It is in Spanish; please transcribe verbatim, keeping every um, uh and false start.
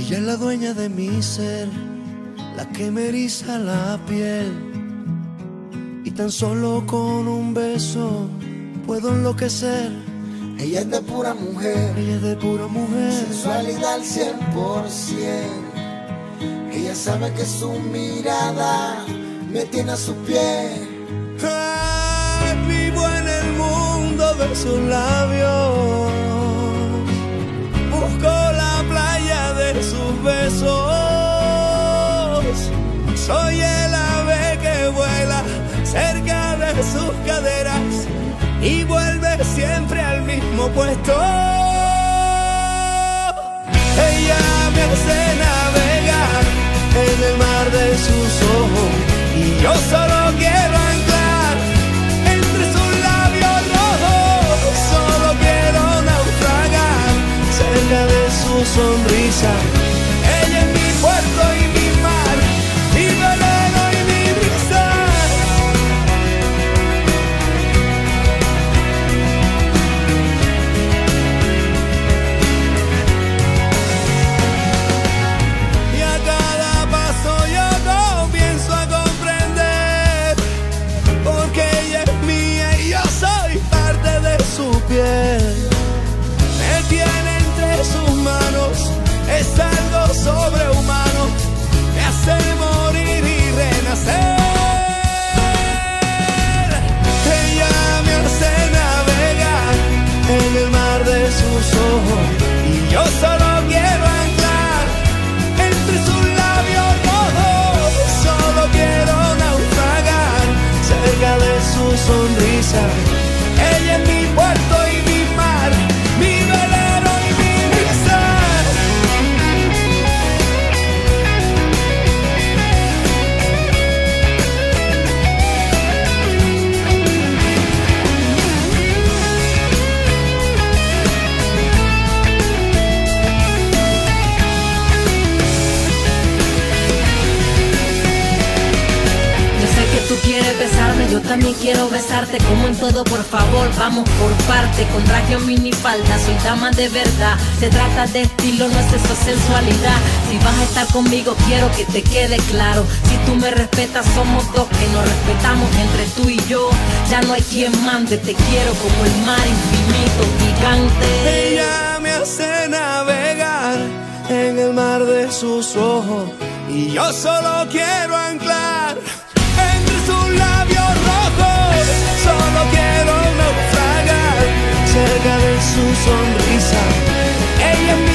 Ella es la dueña de mi ser, la que me eriza la piel. Y tan solo con un beso puedo enloquecer. Ella es de pura mujer, ella es de pura mujer, sensualidad al cien por cien. Ella sabe que su mirada me tiene a su pie. Ay, vivo en el mundo de sus labios, busco la playa de sus besos. Soy el ave que vuela cerca de sus caderas y vuelve siempre al mismo puesto. Ella me hace navegar en el mar de sus ojos y yo solo quiero anclar entre sus labios rojos. Solo quiero naufragar cerca de su sonrisa. Ella es mi puerto y mi mar, mi velero y mi brisa. Y a cada paso yo comienzo a comprender, porque ella es mía y yo soy parte de su piel. Me tiene entre sus manos, es algo sobrehumano, me hace morir y renacer. Ella me hace navegar en el mar de sus ojos y yo solo quiero anclar entre sus labios rojos. Solo quiero naufragar cerca de su sonrisa. Ella es mi puerto y mi mar, mi velero y mi brisa. Yo sé que tú quieres besarme, yo también quiero besarte. Como en todo, por favor, vamos por parte. Con traje o minifalda, soy dama de verdad. Se trata de estilo, no es eso, sensualidad. Si vas a estar conmigo, quiero que te quede claro. Si tú me respetas, somos dos que nos respetamos entre tú y yo. Ya no hay quien mande, te quiero como el mar infinito, gigante. Ella me hace navegar en el mar de sus ojos y yo solo quiero anclar entre sus labios rojos. Solo quiero naufragar cerca de su sonrisa. Ella es mi